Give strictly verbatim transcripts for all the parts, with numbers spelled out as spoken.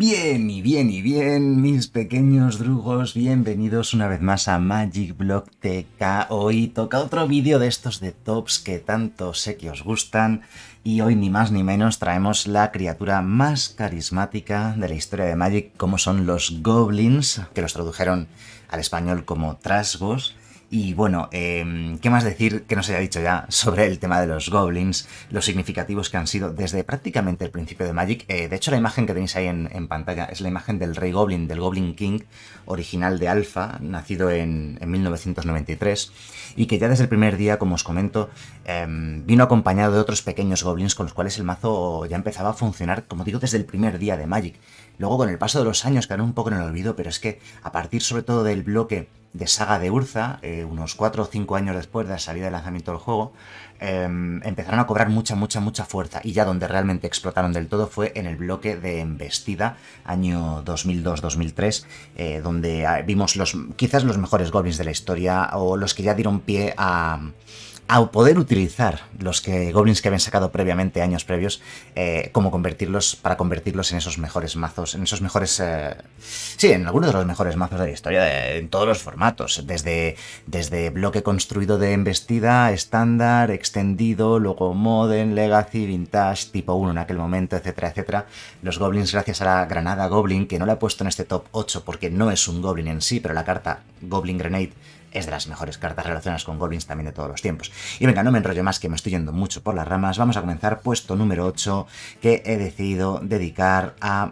Bien y bien y bien, mis pequeños drugos, bienvenidos una vez más a Magic Block T K. Hoy toca otro vídeo de estos de tops que tanto sé que os gustan y hoy ni más ni menos traemos la criatura más carismática de la historia de Magic, como son los Goblins, que los tradujeron al español como Trasgos. Y bueno, eh, ¿qué más decir que no se haya dicho ya sobre el tema de los Goblins, los significativos que han sido desde prácticamente el principio de Magic? Eh, de hecho, la imagen que tenéis ahí en, en pantalla es la imagen del Rey Goblin, del Goblin King, original de Alpha, nacido en, en mil novecientos noventa y tres, y que ya desde el primer día, como os comento, eh, vino acompañado de otros pequeños Goblins con los cuales el mazo ya empezaba a funcionar, como digo, desde el primer día de Magic. Luego, con el paso de los años, quedaron un poco en el olvido, pero es que a partir sobre todo del bloque de Saga de Urza, eh, unos cuatro o cinco años después de la salida del lanzamiento del juego, eh, empezaron a cobrar mucha, mucha, mucha fuerza, y ya donde realmente explotaron del todo fue en el bloque de Embestida, año dos mil dos dos mil tres, eh, donde vimos los quizás los mejores Goblins de la historia, o los que ya dieron pie a... a poder utilizar los que goblins que habían sacado previamente, años previos, eh, como convertirlos, para convertirlos en esos mejores mazos, en esos mejores... Eh, sí, en algunos de los mejores mazos de la historia, de, en todos los formatos, desde, desde bloque construido de embestida, estándar, extendido, luego modern, legacy, vintage, tipo uno en aquel momento, etcétera, etcétera. Los goblins, gracias a la granada goblin, que no la he puesto en este top ocho porque no es un goblin en sí, pero la carta Goblin Grenade es de las mejores cartas relacionadas con goblins también de todos los tiempos. Y venga, no me enrollo más, que me estoy yendo mucho por las ramas. Vamos a comenzar puesto número ocho, que he decidido dedicar a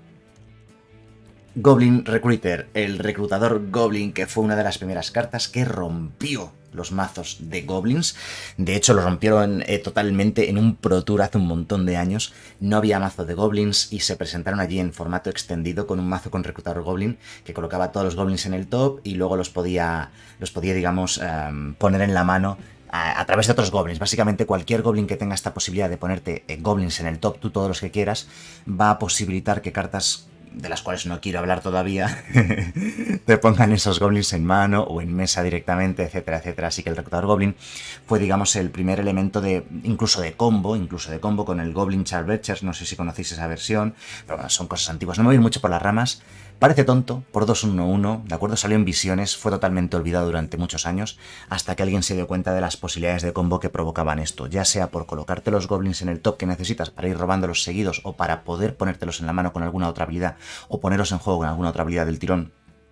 Goblin Recruiter, el reclutador Goblin, que fue una de las primeras cartas que rompió los mazos de Goblins. De hecho, lo rompieron eh, totalmente en un Pro Tour hace un montón de años. No había mazo de Goblins y se presentaron allí en formato extendido con un mazo con reclutador Goblin que colocaba a todos los Goblins en el top y luego los podía, los podía digamos, um, poner en la mano a, a través de otros Goblins. Básicamente cualquier Goblin que tenga esta posibilidad de ponerte eh, Goblins en el top, tú todos los que quieras, va a posibilitar que cartas de las cuales no quiero hablar todavía, te pongan esos goblins en mano o en mesa directamente, etcétera, etcétera. Así que el reclutador goblin fue, digamos, el primer elemento de, incluso de combo, incluso de combo con el Goblin Charbercher. No sé si conocéis esa versión, pero bueno, son cosas antiguas. No me voy a ir mucho por las ramas. Parece tonto, por dos uno uno, ¿de acuerdo? Salió en visiones, fue totalmente olvidado durante muchos años, hasta que alguien se dio cuenta de las posibilidades de combo que provocaban esto, ya sea por colocarte los goblins en el top que necesitas para ir robándolos seguidos, o para poder ponértelos en la mano con alguna otra habilidad, o ponerlos en juego con alguna otra habilidad del tirón,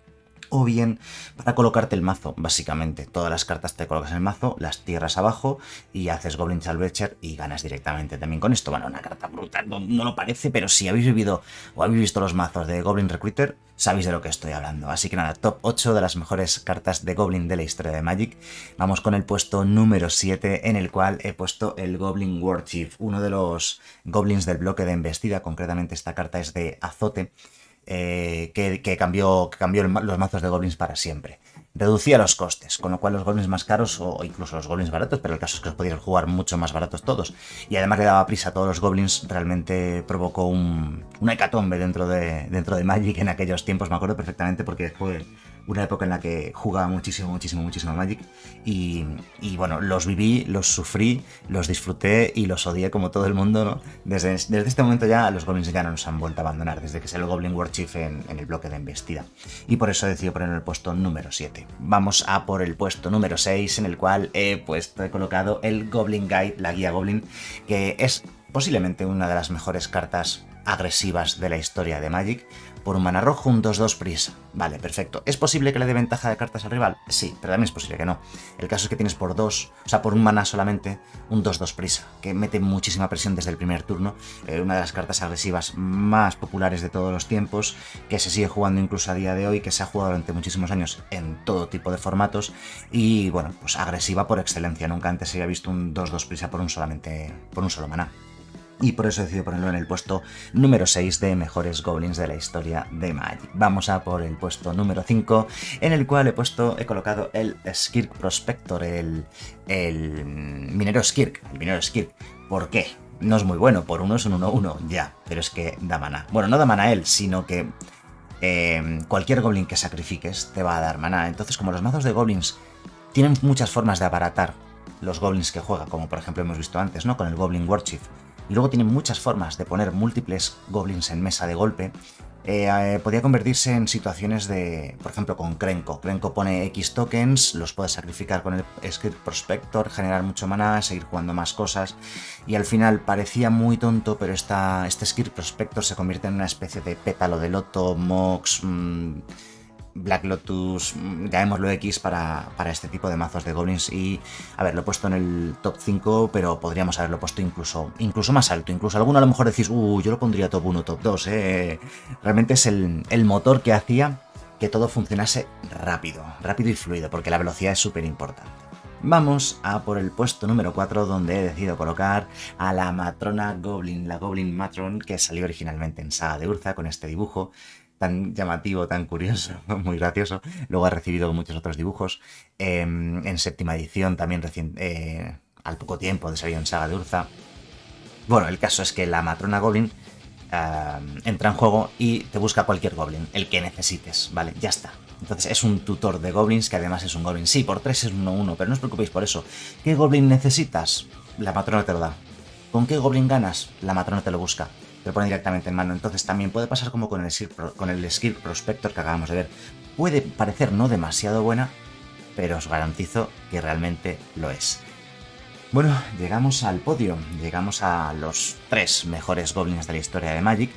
o bien para colocarte el mazo, básicamente. Todas las cartas te colocas en el mazo, las tierras abajo y haces Goblin Charbercher y ganas directamente también con esto. Bueno, una carta brutal, no, no lo parece, pero si habéis vivido o habéis visto los mazos de Goblin Recruiter, sabéis de lo que estoy hablando. Así que nada, top ocho de las mejores cartas de Goblin de la historia de Magic. Vamos con el puesto número siete, en el cual he puesto el Goblin Warchief, uno de los Goblins del bloque de embestida. Concretamente esta carta es de Azote. Eh, que, que cambió, que cambió el, los mazos de goblins para siempre. Reducía los costes, con lo cual los goblins más caros, o incluso los goblins baratos, pero el caso es que los podías jugar mucho más baratos todos, y además le daba prisa a todos los goblins. Realmente provocó un, una hecatombe dentro de, dentro de Magic en aquellos tiempos. Me acuerdo perfectamente porque fue una época en la que jugaba muchísimo, muchísimo, muchísimo Magic, y, y bueno, los viví, los sufrí, los disfruté y los odié como todo el mundo, ¿no? Desde, desde este momento ya los goblins ya no nos han vuelto a abandonar, desde que salió el Goblin Warchief en, en el bloque de embestida, y por eso he decidido poner el puesto número siete. Vamos a por el puesto número seis, en el cual he puesto, he colocado el Goblin Guide, la guía Goblin, que es posiblemente una de las mejores cartas agresivas de la historia de Magic. Por un mana rojo, un dos dos prisa. Vale, perfecto. ¿Es posible que le dé ventaja de cartas al rival? Sí, pero también es posible que no. El caso es que tienes por dos, o sea, por un mana solamente, un dos dos prisa, que mete muchísima presión desde el primer turno. Eh, una de las cartas agresivas más populares de todos los tiempos, que se sigue jugando incluso a día de hoy, que se ha jugado durante muchísimos años en todo tipo de formatos, y bueno, pues agresiva por excelencia. Nunca antes se había visto un dos dos prisa por un, solamente, por un solo mana. Y por eso he decidido ponerlo en el puesto número seis de mejores goblins de la historia de Magic. Vamos a por el puesto número cinco, en el cual he puesto, he colocado el Skirk Prospector, el, el minero Skirk, el minero Skirk. ¿Por qué? No es muy bueno, por uno es un uno uno, ya, pero es que da mana. Bueno, no da mana él, sino que eh, cualquier goblin que sacrifiques te va a dar mana. Entonces, como los mazos de goblins tienen muchas formas de abaratar los goblins que juega, como por ejemplo hemos visto antes, ¿no? Con el Goblin Warchief, y luego tienen muchas formas de poner múltiples goblins en mesa de golpe, Eh, eh, podía convertirse en situaciones de, por ejemplo, con Krenko. Krenko pone X tokens, los puedes sacrificar con el Script Prospector, generar mucho maná, seguir jugando más cosas. Y al final parecía muy tonto, pero esta, este Script Prospector se convierte en una especie de pétalo de loto, Mox, mmm, Black Lotus, llamémoslo X, para, para este tipo de mazos de goblins. Y, a ver, lo he puesto en el top cinco, pero podríamos haberlo puesto incluso, incluso más alto. Incluso alguno a lo mejor decís, uh, yo lo pondría top uno, top dos, eh. Realmente es el, el motor que hacía que todo funcionase rápido, rápido y fluido, porque la velocidad es súper importante. Vamos a por el puesto número cuatro, donde he decidido colocar a la Matrona Goblin, la Goblin Matron, que salió originalmente en Saga de Urza con este dibujo tan llamativo, tan curioso, muy gracioso. Luego ha recibido muchos otros dibujos. Eh, en séptima edición también recién, eh, al poco tiempo de salir en Saga de Urza. Bueno, el caso es que la Matrona Goblin uh, entra en juego y te busca cualquier Goblin, el que necesites, ¿vale? Ya está. Entonces es un tutor de Goblins que además es un Goblin. Sí, por tres es uno uno, pero no os preocupéis por eso. ¿Qué Goblin necesitas? La Matrona te lo da. ¿Con qué Goblin ganas? La Matrona te lo busca. Te lo pone directamente en mano. Entonces también puede pasar como con el, con el Script Prospector que acabamos de ver. Puede parecer no demasiado buena, pero os garantizo que realmente lo es. Bueno, llegamos al podio. Llegamos a los tres mejores Goblins de la historia de Magic.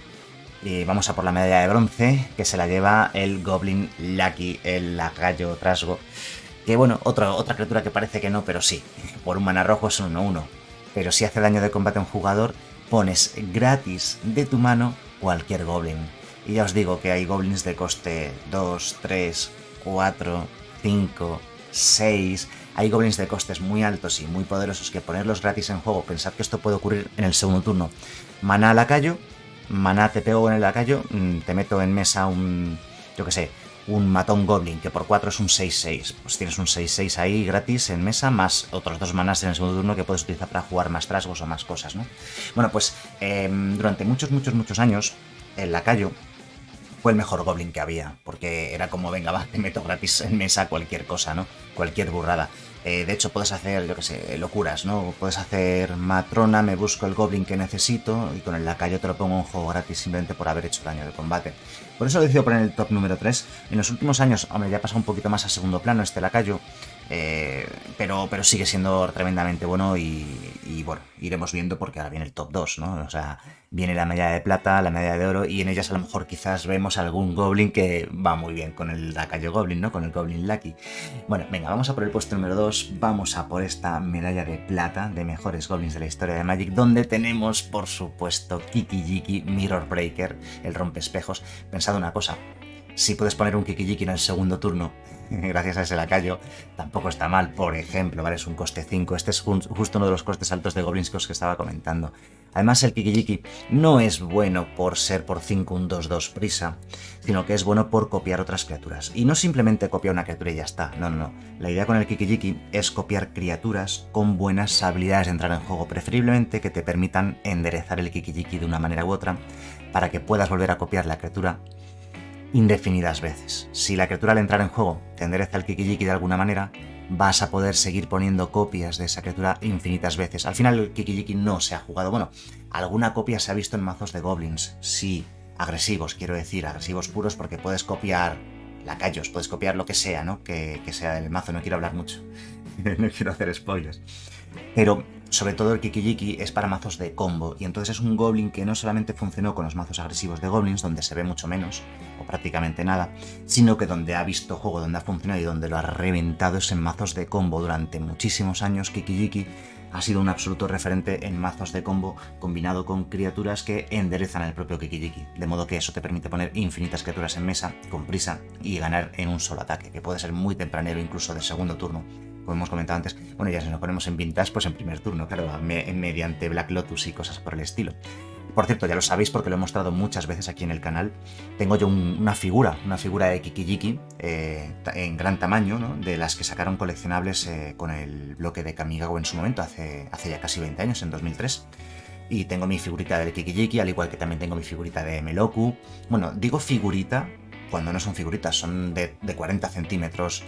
Y vamos a por la medalla de bronce, que se la lleva el Goblin Lucky, el lacayo trasgo. Que bueno, otra, otra criatura que parece que no, pero sí. Por un mana rojo es un uno uno. Pero si hace daño de combate a un jugador, pones gratis de tu mano cualquier Goblin. Y ya os digo que hay Goblins de coste dos, tres, cuatro, cinco, seis... Hay Goblins de costes muy altos y muy poderosos que ponerlos gratis en juego, pensad que esto puede ocurrir en el segundo turno. Mana lacayo, mana te pego en el lacayo, te meto en mesa un, yo que sé, un matón Goblin, que por cuatro es un seis seis. Pues tienes un seis seis ahí gratis en mesa, más otros dos manas en el segundo turno que puedes utilizar para jugar más trasgos o más cosas, ¿no? Bueno, pues eh, durante muchos, muchos, muchos años, el lacayo fue el mejor Goblin que había, porque era como, venga, va, te meto gratis en mesa cualquier cosa, ¿no? Cualquier burrada. Eh, de hecho, puedes hacer, yo que sé, locuras, ¿no? Puedes hacer Matrona, me busco el Goblin que necesito y con el lacayo te lo pongo en juego gratis simplemente por haber hecho daño de combate. Por eso lo he decidido poner en el top número tres. En los últimos años, hombre, ya ha pasado un poquito más a segundo plano este lacayo, eh, pero, pero sigue siendo tremendamente bueno y, y bueno, iremos viendo porque ahora viene el top dos, ¿no? O sea, viene la medalla de plata, la medalla de oro y en ellas a lo mejor quizás vemos algún Goblin que va muy bien con el lacayo Goblin, ¿no? Con el Goblin Lucky. Bueno, venga, vamos a por el puesto número dos, vamos a por esta medalla de plata de mejores Goblins de la historia de Magic, donde tenemos, por supuesto, Kiki-Jiki, Mirror Breaker, el rompespejos. Pensad una cosa, si puedes poner un Kiki-Jiki en el segundo turno, gracias a ese lacayo, tampoco está mal. Por ejemplo, ¿vale? Es un coste cinco. Este es justo uno de los costes altos de Goblins que os estaba comentando. Además, el Kiki-Jiki no es bueno por ser por cinco un dos dos prisa, sino que es bueno por copiar otras criaturas. Y no simplemente copiar una criatura y ya está. No, no, no. La idea con el Kiki-Jiki es copiar criaturas con buenas habilidades de entrar en juego, preferiblemente que te permitan enderezar el Kiki-Jiki de una manera u otra, para que puedas volver a copiar la criatura indefinidas veces. Si la criatura al entrar en juego te endereza el Kiki-Jiki de alguna manera, vas a poder seguir poniendo copias de esa criatura infinitas veces. Al final el Kiki-Jiki no se ha jugado. Bueno, alguna copia se ha visto en mazos de Goblins, sí, agresivos, quiero decir, agresivos puros, porque puedes copiar lacayos, puedes copiar lo que sea, ¿no? Que, que sea del mazo, no quiero hablar mucho, no quiero hacer spoilers. Pero sobre todo el Kiki-Jiki es para mazos de combo, y entonces es un Goblin que no solamente funcionó con los mazos agresivos de Goblins, donde se ve mucho menos, o prácticamente nada, sino que donde ha visto juego, donde ha funcionado y donde lo ha reventado es en mazos de combo. Durante muchísimos años Kiki-Jiki ha sido un absoluto referente en mazos de combo combinado con criaturas que enderezan el propio Kiki-Jiki, de modo que eso te permite poner infinitas criaturas en mesa con prisa y ganar en un solo ataque, que puede ser muy tempranero, incluso de segundo turno, como hemos comentado antes. Bueno, ya si nos ponemos en vintage, pues en primer turno, claro, me mediante Black Lotus y cosas por el estilo. Por cierto, ya lo sabéis porque lo he mostrado muchas veces aquí en el canal, tengo yo un, una figura, una figura de Kiki-Jiki eh, en gran tamaño, ¿no? De las que sacaron coleccionables eh, con el bloque de Kamigawa en su momento, hace, hace ya casi veinte años, en dos mil tres. Y tengo mi figurita del Kiki-Jiki, al igual que también tengo mi figurita de Meloku. Bueno, digo figurita cuando no son figuritas, son de, de cuarenta centímetros.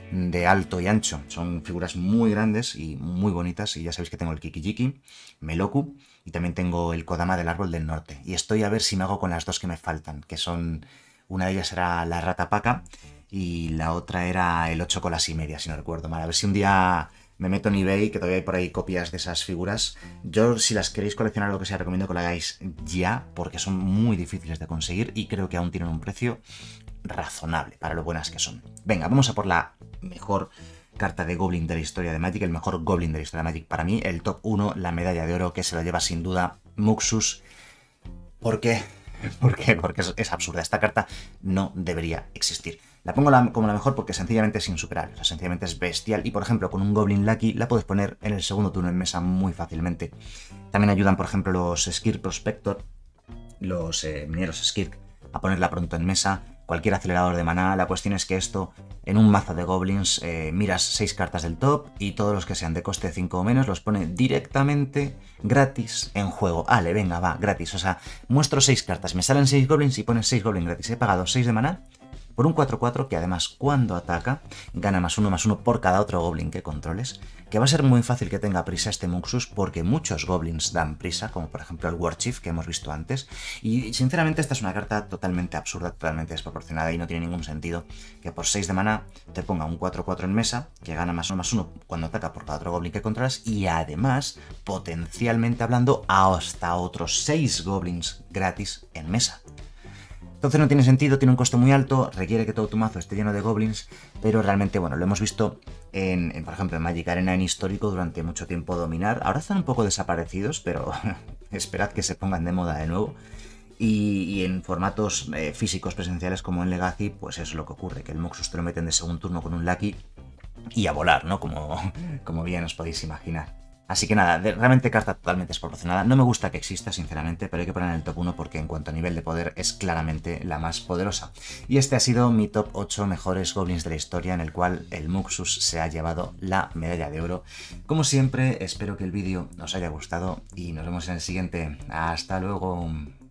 de alto y ancho. Son figuras muy grandes y muy bonitas, y ya sabéis que tengo el Kiki-Jiki, Meloku, y también tengo el Kodama del Árbol del Norte. Y estoy a ver si me hago con las dos que me faltan, que son... Una de ellas era la Rata Paca y la otra era el ocho colas y media, si no recuerdo mal. A ver si un día me meto en eBay, que todavía hay por ahí copias de esas figuras. Yo, si las queréis coleccionar, lo que sea, recomiendo que lo hagáis ya, porque son muy difíciles de conseguir y creo que aún tienen un precio razonable para lo buenas que son. Venga, vamos a por la mejor carta de Goblin de la historia de Magic, el mejor Goblin de la historia de Magic para mí, el top uno, la medalla de oro, que se la lleva sin duda Muxus. ¿Por qué? ¿Por qué? Porque es, es absurda. Esta carta no debería existir. La pongo la, como la mejor porque sencillamente es insuperable. O sea, sencillamente es bestial. Y por ejemplo, con un Goblin Lucky la puedes poner en el segundo turno en mesa muy fácilmente. También ayudan, por ejemplo, los Skirk Prospector, los eh, mineros Skirk, a ponerla pronto en mesa. Cualquier acelerador de maná. La cuestión es que esto, en un mazo de goblins, eh, miras seis cartas del top y todos los que sean de coste cinco o menos los pone directamente gratis en juego. Ale, venga, va, gratis. O sea, muestro seis cartas, me salen seis goblins y pones seis goblins gratis. He pagado seis de maná por un cuatro cuatro que además cuando ataca gana más uno más uno por cada otro goblin que controles, que va a ser muy fácil que tenga prisa este Muxus porque muchos goblins dan prisa, como por ejemplo el Warchief que hemos visto antes, y sinceramente esta es una carta totalmente absurda, totalmente desproporcionada y no tiene ningún sentido que por seis de maná te ponga un cuatro cuatro en mesa que gana más uno más uno cuando ataca por cada otro goblin que controlas y además, potencialmente hablando, hasta otros seis goblins gratis en mesa. Entonces no tiene sentido, tiene un coste muy alto, requiere que todo tu mazo esté lleno de goblins, pero realmente, bueno, lo hemos visto en, en por ejemplo, en Magic Arena en histórico durante mucho tiempo dominar. Ahora están un poco desaparecidos, pero esperad que se pongan de moda de nuevo. Y, y en formatos eh, físicos presenciales como en Legacy, pues es lo que ocurre, que el Muxus te lo meten de segundo turno con un Lucky y a volar, ¿no? Como, como bien os podéis imaginar. Así que nada, de, realmente carta totalmente desproporcionada. No me gusta que exista, sinceramente, pero hay que poner en el top uno porque en cuanto a nivel de poder es claramente la más poderosa. Y este ha sido mi top ocho mejores goblins de la historia, en el cual el Muxus se ha llevado la medalla de oro. Como siempre, espero que el vídeo os haya gustado y nos vemos en el siguiente. ¡Hasta luego!